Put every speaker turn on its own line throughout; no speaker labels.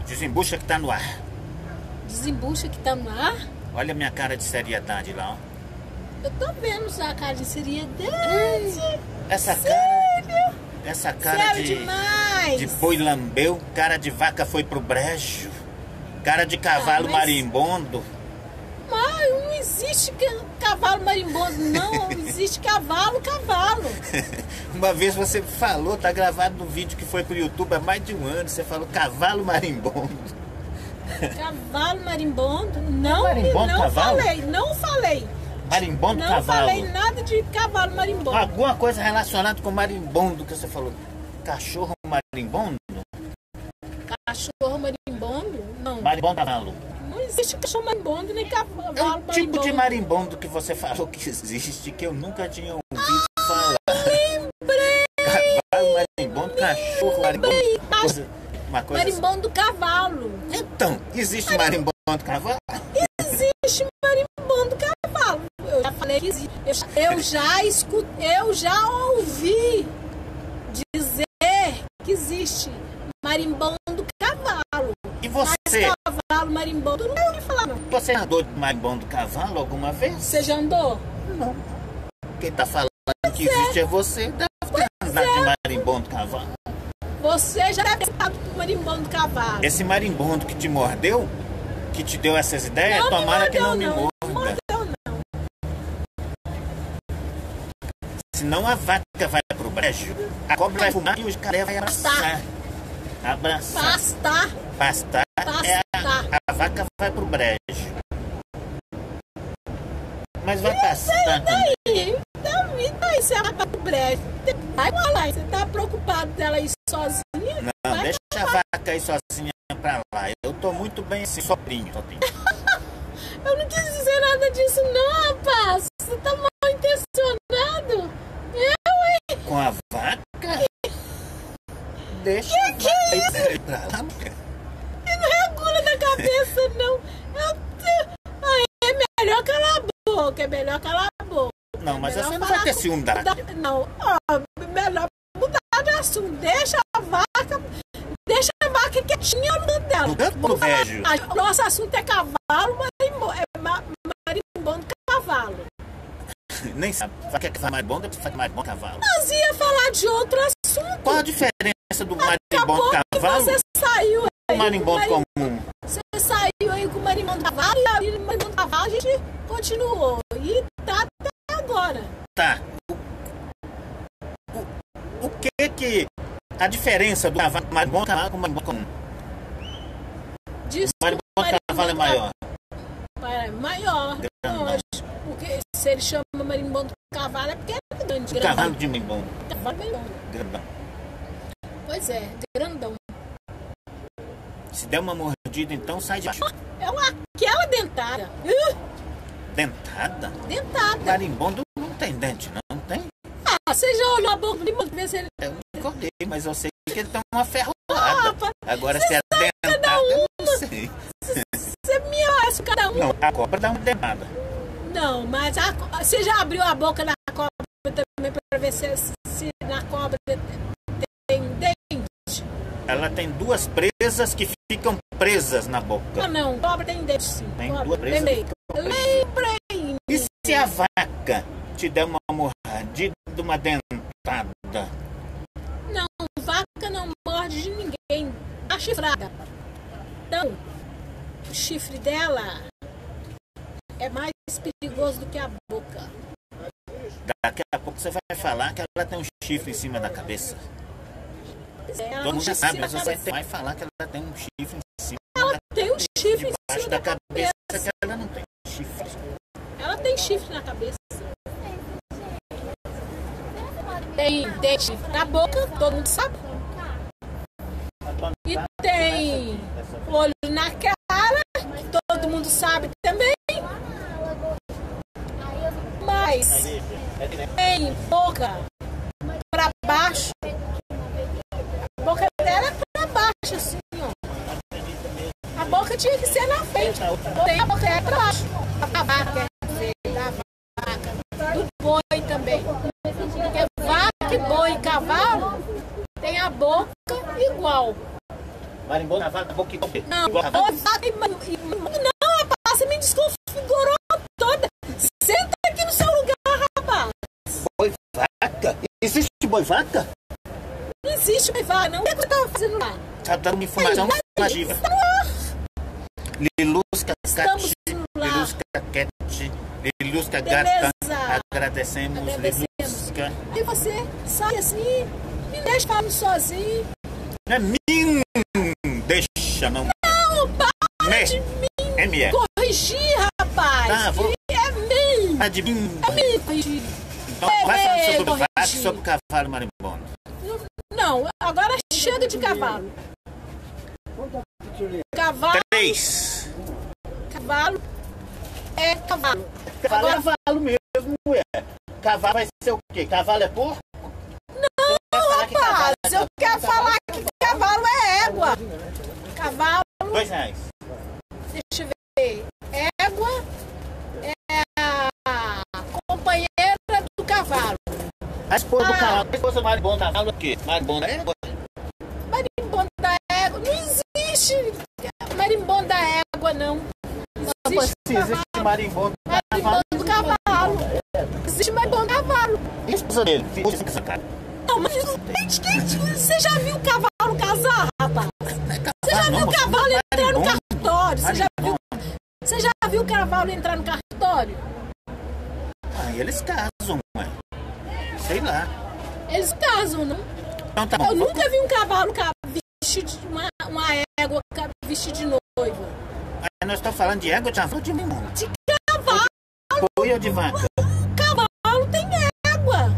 Desembucha que tá no ar.
Desembucha que tá no ar?
Olha a minha cara de seriedade lá, ó.
Eu tô vendo sua cara de seriedade.
Essa cara
Sério demais.
de boi lambeu, cara de vaca foi pro brejo, cara de cavalo marimbondo.
Mas não existe cavalo marimbondo, não. Existe cavalo.
Uma vez você falou, tá gravado no vídeo que foi pro YouTube há mais de um ano, você falou cavalo marimbondo.
Cavalo marimbondo? Não,
Marimbondo,
não
cavalo?
não falei.
Marimbondo,
não
cavalo.
Não falei nada de cavalo marimbondo.
Alguma coisa relacionada com marimbondo que você falou. Cachorro marimbondo?
Cachorro marimbondo? Não.
Marimbondo, cavalo.
Não existe cachorro marimbondo nem cavalo
É um
marimbondo.
tipo de marimbondo que você falou que existe, que eu nunca tinha ouvido falar.
Lembrei!
Cavalo marimbondo, cachorro marimbondo. Uma coisa
Marimbondo cavalo.
Então, existe marimbondo cavalo?
Existe marimbondo cavalo. Eu já falei que existe. Eu já ouvi dizer que existe marimbondo cavalo.
E você?
Mas cavalo marimbondo, eu não ouvi falar, não.
Você andou de marimbondo cavalo alguma vez?
Você já andou?
Não. Quem tá falando que existe é você. Deve ter andado de marimbondo cavalo.
Você já deve ter andado com marimbondo cavalo.
Esse marimbondo que te mordeu, que te deu essas ideias,
Não
tomara que não me
não.
morda.
Não mordeu, não.
Senão a vaca vai pro brejo, a cobra vai fumar e o jacaré vai abraçar. Abraçar. Pastar. A vaca vai pro brejo. Mas vai pastar também.
Daí você vai pro brejo. Vai lá, você tá preocupado dela ir sozinha?
Não, deixa a vaca ir sozinha pra lá. Eu tô muito bem assim, sozinho.
Eu não quis dizer nada disso não, rapaz. Você tá mal intencionado. Eu, hein?
Com a vaca? Deixa
Que é isso?
ir pra lá.
E não regula na cabeça, não. Aí é melhor calar a boca. É melhor calar a boca.
Não, mas
Melhor
você não vai ter ciúme da vaca.
Não, melhor mudar de assunto. Deixa a vaca quietinha no canto dela.
No canto do brejo.
O nosso assunto é cavalo, marimbondo cavalo.
Nem sabe. Vaca que faz marimbondo, você faz marimbondo cavalo.
Nós ia falar de outro assunto.
Qual a diferença do marimbondo cavalo
Você saiu
e
aí
do marimbondo comum?
Você saiu aí com o marimbondo cavalo e aí o marimbondo cavalo a gente continuou. E tá até agora.
Tá. O que a diferença do cavalo marimbondo cavalo com o marimbondo comum? O marimbondo cavalo é maior.
É maior. Lógico. Porque se ele chama marimbondo cavalo é porque é grande.
Cavalo de marimbondo.
Cavalo marimbondo.
Grandão.
Pois é, grandão.
Se der uma mordida, então sai de baixo.
É aquela dentada.
Dentada?
Dentada.
Marimbondo não tem dente, não tem?
Você já olhou a boca de marimbondo ver se ele...
Eu nunca olhei, mas eu sei que ele tem uma ferroada. Agora se é dentada, eu não sei.
Você me acha cada um.
Não, a cobra dá uma dentada.
Não, mas você já abriu a boca da cobra também para ver se na cobra tem dente?
Ela tem duas presas que ficam presas na boca.
Ah, não, cobra tem dente sim.
Tem
Cobra,
duas presas.
lembrei.
E se a vaca te der uma mordida, uma dentada?
Não, vaca não morde de ninguém. A chifrada. Então, o chifre dela é mais perigoso do que a boca.
Daqui a pouco você vai falar que ela tem um chifre em cima da cabeça. Todo mundo já sabe, mas você vai falar que ela tem um chifre em cima
Ela tem um chifre em
debaixo
cima
da cabeça, que ela não tem chifre.
Ela tem chifre na cabeça. Tem dente na boca, todo mundo sabe. E tem olho na cara, que todo mundo sabe também. Mas tem boca pra baixo. A boca dela é pra baixo, assim, ó. A boca tinha que ser na frente. Tem a boca é pra baixo. A vaca da vaca, do boi também. Porque vaca, boi e cavalo tem a boca igual.
Marimbondo, cavalo, boca e tope.
Não,
Igual cavalo.
não, rapaz, você me desconfigurou toda. Senta aqui no seu lugar, rapaz.
Boi vaca? Existe boi vaca?
Não existe boi vaca, não. O que você estava fazendo lá?
Tá dando informação exclusiva. Lilusca
Estamos lá.
Lilusca Cat, Lilusca Gata,
Beleza.
agradecemos, Lilusca.
Aí você sai assim, me deixa falando sozinho.
Não é deixa, não.
Não, para de
M.E.
corrigir, rapaz.
Tá, vou.
É mim.
Tá de mim.
É mim corrigir.
Então, vai falando sobre o
corrigir.
vaca e sobre o cavalo marimbondo.
Não, agora chega de cavalo. Cavalo
3.
Cavalo é cavalo.
Cavalo é cavalo mesmo, é. Cavalo vai ser o quê? Cavalo é porco?
Não, rapaz, eu quero falar que cavalo é égua. Cavalo,
R$2.
deixa eu ver. Égua é a companheira do cavalo.
A esposa do cavalo. A esposa do marimbondo, cavalo é o quê? Marimbondo é égua?
Marimbondo da égua. Não existe marimbondo da égua, não. Não existe
Existe marimbondo do cavalo.
marimbondo do cavalo. Existe marimbondo do cavalo.
E a esposa dele?
Não, mas você já viu o cavalo casar, rapaz? Você já viu o cavalo entrar no cartório? Você já viu o cavalo entrar no cartório?
Ah, eles casam, ué. Sei lá.
Eles casam, não?
Então tá bom.
Eu nunca vi um cavalo vestido de uma égua vestido de noiva.
Aí nós estamos falando de égua, de cavalo, de marimbondo.
De cavalo.
Boi ou de vaca?
Cavalo tem égua.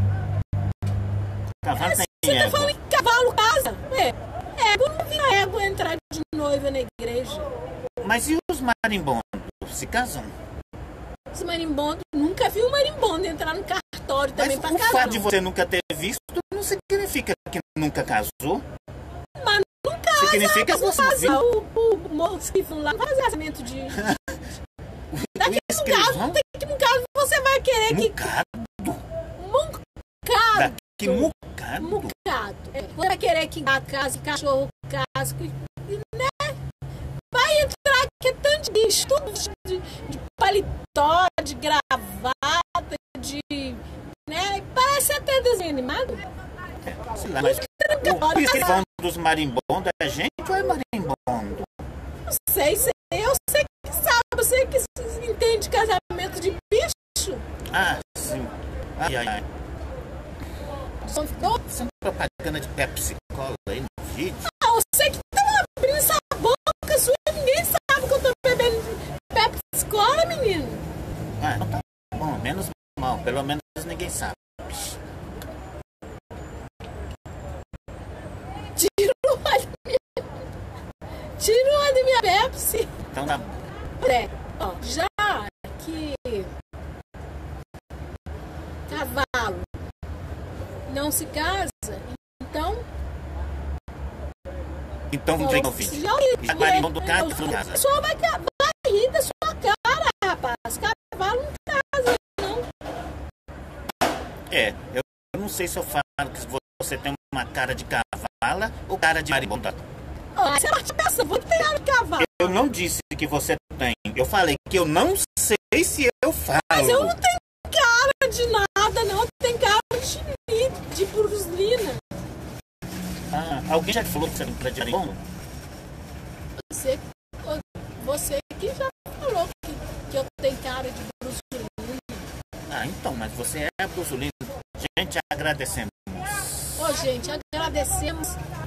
Cavalo tem
Você tá
égua.
falando que cavalo casa? Égua, não vi a égua entrar de noiva na igreja.
Mas e os marimbondos? Se casam?
Os marimbondos, nunca vi um marimbondo entrar no cartório também
Mas
pra
o
casar.
fato de você nunca ter visto não significa que nunca casou.
Mas não casa.
Significa que você não viu.
O moço que foi lá não faz casamento de... Daqui
O escrivão?
um caso você vai querer que...
Mucado.
Mucado.
Daqui mucado.
Mucado. Você vai querer que gato case, cachorro case, né? Vai entrar que é tanto de bicho, tudo de paletó, de gravata, de... né? Parece até desenho animado.
Sei lá, mas o escrivão dos marimbondos é gente ou é marimbondo?
Não sei, eu sei que sabe, eu sei que entende casamento de bicho.
Ah, sim. Ai, ai, ai.
São
Essa propaganda de Pepsi Cola aí no vídeo.
eu sei que estão abrindo essa boca sua e ninguém sabe que eu tô bebendo Pepsi Cola, menino.
Ah, então tá bom, menos mal. Pelo menos ninguém sabe.
Tira uma da minha Pepsi.
Então tá bom.
Ó, já que cavalo não se casa,
Então não tem convite. E a marimbondo cai em casa.
O pessoal vai rir da sua cara, rapaz. Cavalo não casa, não.
É, eu não sei se eu falo que você tem uma cara de cavala ou cara de marimbondo.
Você é uma peça, vou ter cara de cavalo.
Eu não disse que você tem. Eu falei que eu não sei se eu falo.
Mas eu não tenho cara de nada, não. Eu tenho cara de bruslina.
Ah, alguém já te falou que você tem cara de marimbondo?
Você que já falou que eu tenho cara de brusulina.
Ah, então, mas você é brusulino. Gente, agradecemos.
Ô, gente, agradecemos